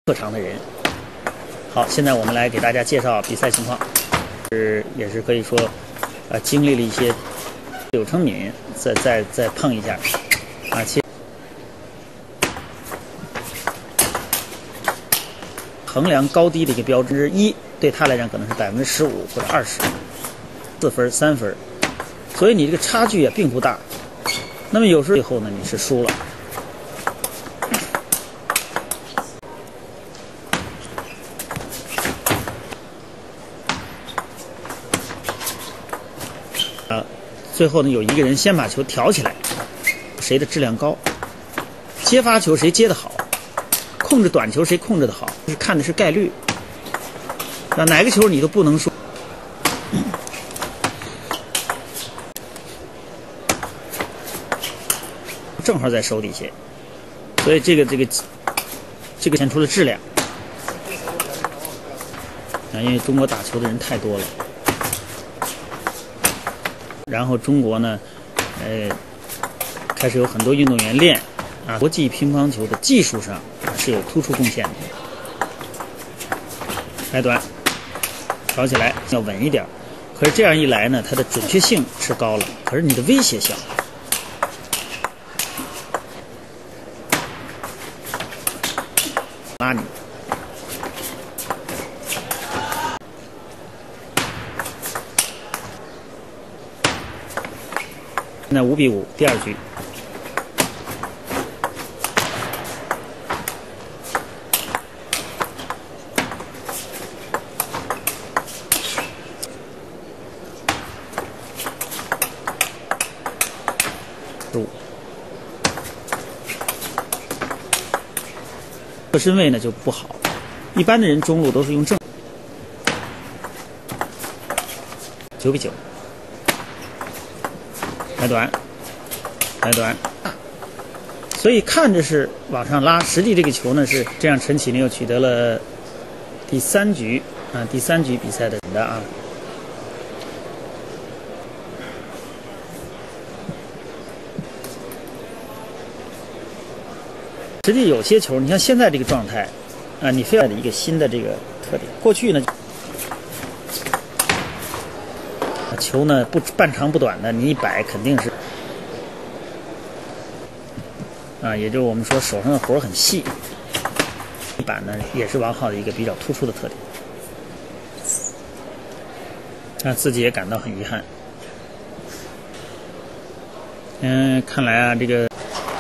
特长的人。好，现在我们来给大家介绍比赛情况，也是可以说，经历了一些柳成敏再碰一下，衡量高低的一个标志1，对他来讲可能是15%或者20%，4分、3分，所以你这个差距也并不大。那么有时候最后呢，你是输了。最后呢，有一个人先把球挑起来，谁的质量高，接发球谁接得好，控制短球谁控制得好，就是看的是概率。哪个球你都不能说。正好在手底下，所以这个显出了质量。因为中国打球的人太多了。然后中国呢，开始有很多运动员练国际乒乓球的技术上是有突出贡献的。开短，挑起来要稳一点，可是这样一来呢，它的准确性是高了，可是你的威胁小。拉你。现在5比5，第2局。侧身位呢就不好，一般的人中路都是用正。9比9。开短，开短，所以看着是往上拉，实际这个球呢是这样。陈启呢又取得了第3局第3局比赛的实际有些球，你像现在这个状态你非要的一个新的这个特点。过去呢，球呢不半长不短的，你一摆肯定是也就是我们说手上的活很细。一板呢也是王皓的一个比较突出的特点，自己也感到很遗憾。看来这个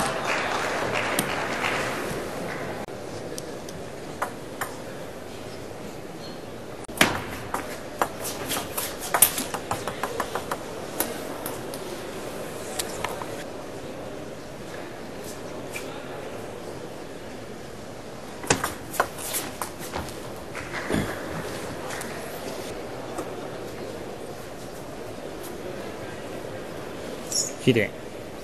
据点。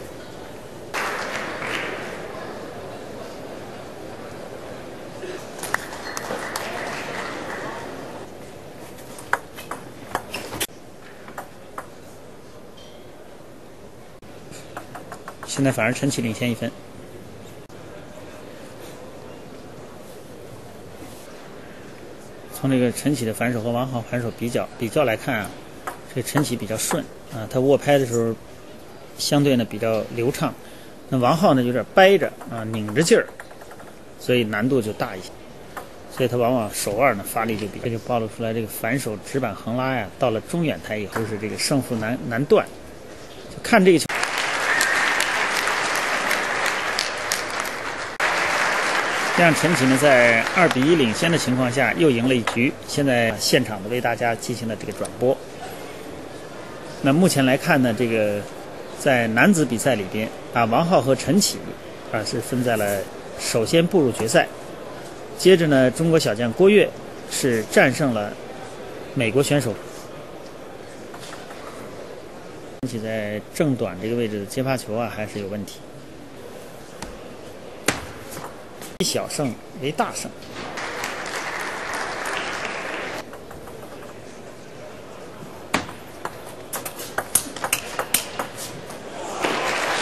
现在反而陈启领先1分。从这个陈启的反手和王皓反手比较来看这个陈启比较顺他握拍的时候相对呢比较流畅，那王皓呢有点掰着拧着劲儿，所以难度就大一些。所以他往往手腕呢发力就这就暴露出来这个反手直板横拉到了中远台以后是这个胜负难断。就看这个球。这样陈启呢在2比1领先的情况下又赢了1局。现在现场的为大家进行了这个转播。那目前来看呢，这个在男子比赛里边王皓和陈启是分在了首先步入决赛。接着呢，中国小将郭跃是战胜了美国选手。陈启在正短这个位置的接发球还是有问题。以小胜为大胜。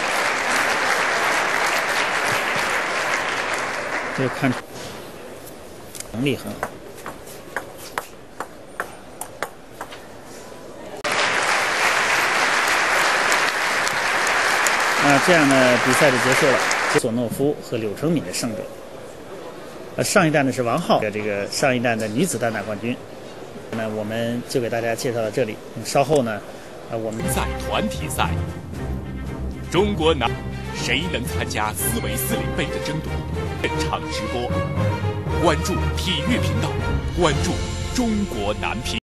这个看出能力很好。这样呢，比赛就结束了。索诺夫和柳承敏的胜者。上一站呢是王皓的这个上一站的女子单打冠军。那我们就给大家介绍到这里。稍后呢，我们在团体赛，中国男谁能参加斯维斯领杯的争夺？现场直播，关注体育频道，关注中国男乒。